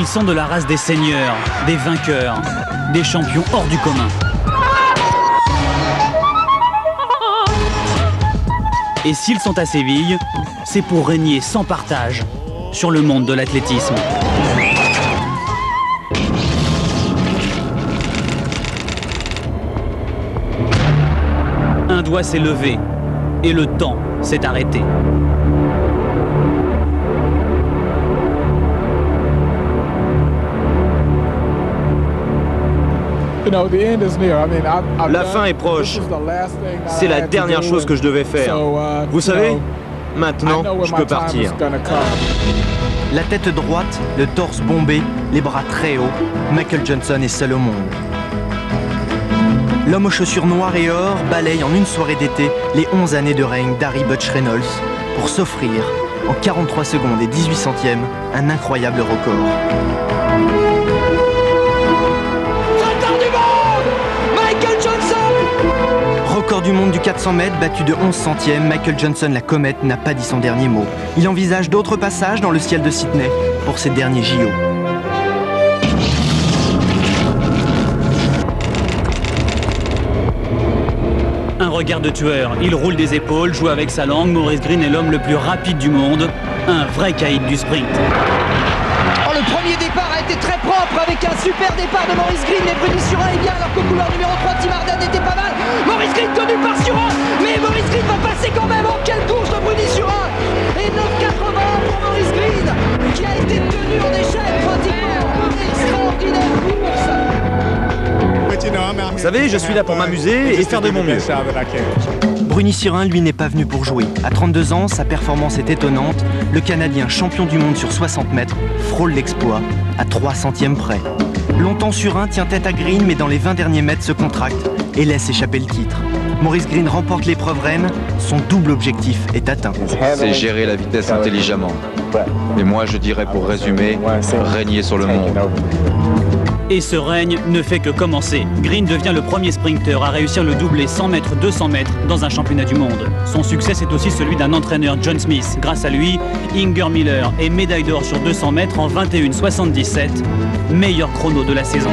Ils sont de la race des seigneurs, des vainqueurs, des champions hors du commun. Et s'ils sont à Séville, c'est pour régner sans partage sur le monde de l'athlétisme. Un doigt s'est levé et le temps s'est arrêté. La fin est proche. C'est la dernière chose que je devais faire. Vous savez, maintenant, je peux partir. La tête droite, le torse bombé, les bras très hauts, Michael Johnson est seul au monde. L'homme aux chaussures noires et or balaye en une soirée d'été les 11 années de règne d'Harry Butch Reynolds pour s'offrir, en 43 secondes et 18 centièmes, un incroyable record. Record du monde, Michael Johnson! Record du monde du 400 mètres battu de 11 centièmes, Michael Johnson, la comète, n'a pas dit son dernier mot. Il envisage d'autres passages dans le ciel de Sydney pour ses derniers JO. Un regard de tueur, il roule des épaules, joue avec sa langue. Maurice Greene est l'homme le plus rapide du monde, un vrai caïd du sprint. Oh, le premier départ a été très propre avec un super départ de Maurice Greene. Et Bruni Surin est bien alors qu'au couloir numéro 3, Tim Harden était pas mal. Maurice Greene tenu par Surin, mais Maurice Greene va passer quand même. Oh, quelle course de Bruni Surin! Et 9,80 pour Maurice Greene qui a été tenu en échec pratiquement. Une extraordinaire course. Vous savez, je suis là pour m'amuser et faire de mon mieux. Bruni Surin, lui, n'est pas venu pour jouer. À 32 ans, sa performance est étonnante. Le Canadien, champion du monde sur 60 mètres, frôle l'exploit à 3 centièmes près. Longtemps, Surin tient tête à Greene, mais dans les 20 derniers mètres se contracte et laisse échapper le titre. Maurice Greene remporte l'épreuve reine. Son double objectif est atteint. C'est gérer la vitesse intelligemment. Et moi, je dirais pour résumer, régner sur le monde. Et ce règne ne fait que commencer. Greene devient le premier sprinter à réussir le doublé 100 mètres, 200 mètres dans un championnat du monde. Son succès, c'est aussi celui d'un entraîneur, John Smith. Grâce à lui, Inger Miller est médaille d'or sur 200 mètres en 21,77, meilleur chrono de la saison.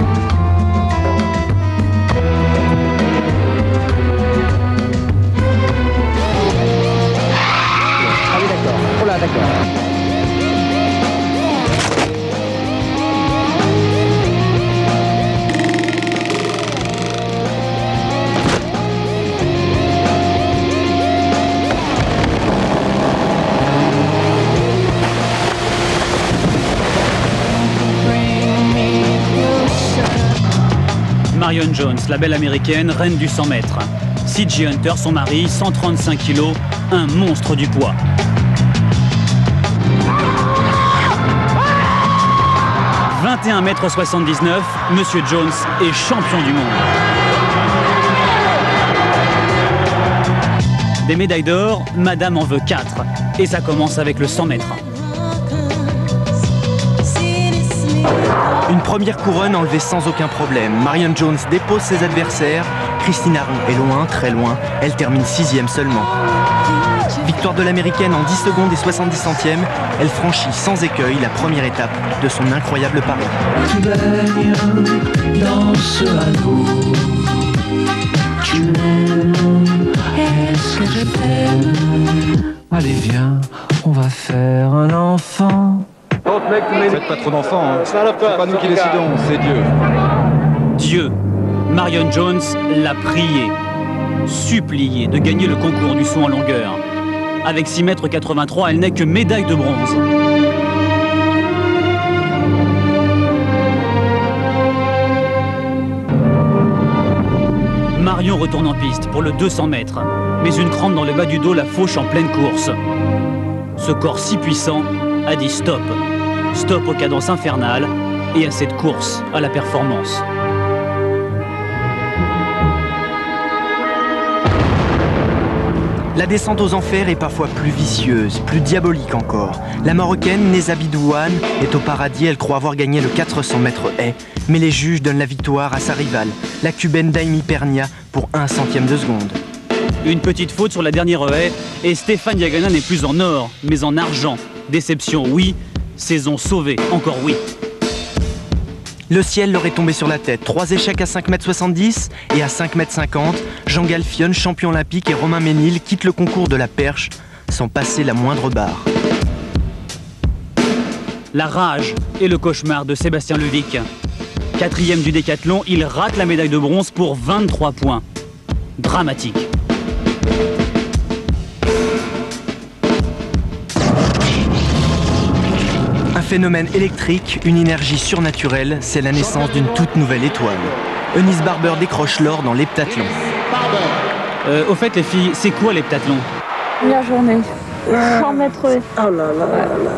Ah oui, d'accord. Oh là, d'accord. Marion Jones, la belle américaine, reine du 100 mètres. C.J. Hunter, son mari, 135 kilos, un monstre du poids. « 21,79 m, Monsieur Jones est champion du monde. Des médailles d'or, Madame en veut 4. Et ça commence avec le 100 mètres. Une première couronne enlevée sans aucun problème. Marion Jones dépose ses adversaires. Christine Arron est loin, très loin. Elle termine 6e seulement. Victoire de l'américaine en 10 secondes et 70 centièmes. Elle franchit sans écueil la première étape de son incroyable pari. Tu baignes dans ce lago. Tu m'aimes, est-ce que je t'aime? Allez viens, on va faire un enfant. Faites pas trop d'enfants, hein. C'est pas nous qui décidons, c'est Dieu. Dieu, Marion Jones l'a prié, supplié de gagner le concours du saut en longueur. Avec 6,83 m, elle n'est que médaille de bronze. Marion retourne en piste pour le 200 mètres, mais une crampe dans le bas du dos la fauche en pleine course. Ce corps si puissant a dit stop. Stop aux cadences infernales et à cette course à la performance. La descente aux enfers est parfois plus vicieuse, plus diabolique encore. La Marocaine, Nezabi Douane, est au paradis, elle croit avoir gagné le 400 mètres haies. Mais les juges donnent la victoire à sa rivale, la Cubaine Daimi Pernia, pour 1 centième de seconde. Une petite faute sur la dernière haie et Stéphane Diagana n'est plus en or, mais en argent. Déception, oui, Saison sauvée, encore oui. Le ciel leur est tombé sur la tête. 3 échecs à 5,70 m et à 5,50 m, Jean Galfionne, champion olympique, et Romain Ménil quittent le concours de la perche sans passer la moindre barre. La rage et le cauchemar de Sébastien Levic. 4e du décathlon, il rate la médaille de bronze pour 23 points. Dramatique. Un phénomène électrique, une énergie surnaturelle, c'est la naissance d'une toute nouvelle étoile. Eunice Barber décroche l'or dans l'heptathlon. Au fait, les filles, c'est quoi l'heptathlon? La journée. 100 mètres. Oh là là là là.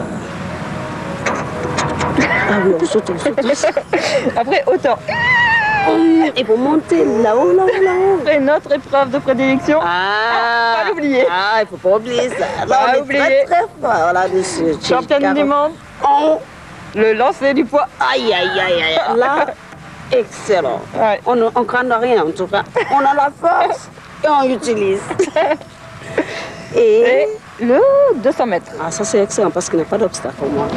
Ah oui, on saute. Après, autant. Et pour monter là-haut, là-haut. C'est notre épreuve de prédilection. Pas l'oublier. Ah, il faut pas oublier ça. Pas oublier. Très, très fort. Voilà, monsieur. Championne du monde. Le lancer du poids. Aïe, aïe, aïe, aïe. Là, excellent. Ouais. On ne craint rien, en tout cas. On a la force et on l'utilise. Et le 200 mètres. Ah, ça, c'est excellent parce qu'il n'y a pas d'obstacle pour moi.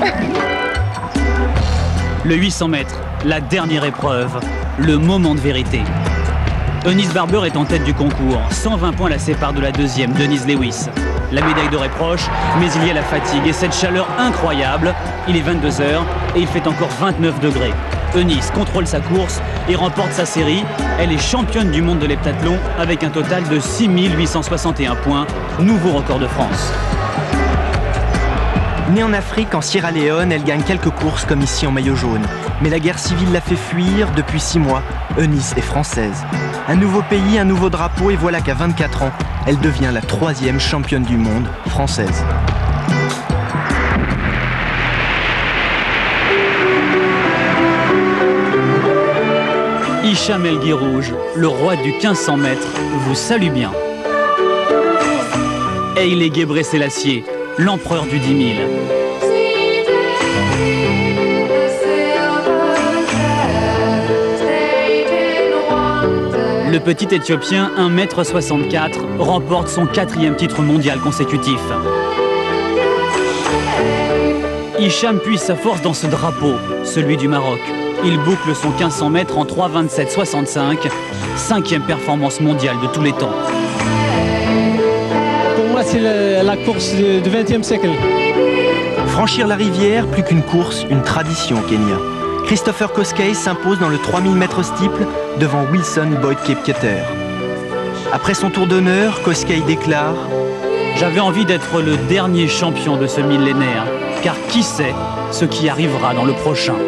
Le 800 mètres, la dernière épreuve, le moment de vérité. Eunice Barber est en tête du concours. 120 points la séparent de la deuxième, Denise Lewis. La médaille d'or est proche, mais il y a la fatigue et cette chaleur incroyable. Il est 22 h et il fait encore 29 degrés. Eunice contrôle sa course et remporte sa série. Elle est championne du monde de l'heptathlon avec un total de 6 861 points. Nouveau record de France. Née en Afrique, en Sierra Leone, elle gagne quelques courses comme ici en maillot jaune. Mais la guerre civile l'a fait fuir. Depuis 6 mois, Eunice est française. Un nouveau pays, un nouveau drapeau, et voilà qu'à 24 ans, elle devient la 3e championne du monde française. Hicham El Guirouj, le roi du 1500 mètres, vous salue bien. Haile Gebrselassie, l'empereur du 10 000. Le petit Éthiopien, 1,64 m, remporte son 4e titre mondial consécutif. Hicham puise sa force dans ce drapeau, celui du Maroc. Il boucle son 1500 mètres en 3,27,65, 5e performance mondiale de tous les temps. Pour moi, c'est la course du XXe siècle. Franchir la rivière, plus qu'une course, une tradition au Kenya. Christopher Koskei s'impose dans le 3000 mètres steeple devant Wilson Boyd Kipketer. Après son tour d'honneur, Koskei déclare « J'avais envie d'être le dernier champion de ce millénaire, car qui sait ce qui arrivera dans le prochain ?»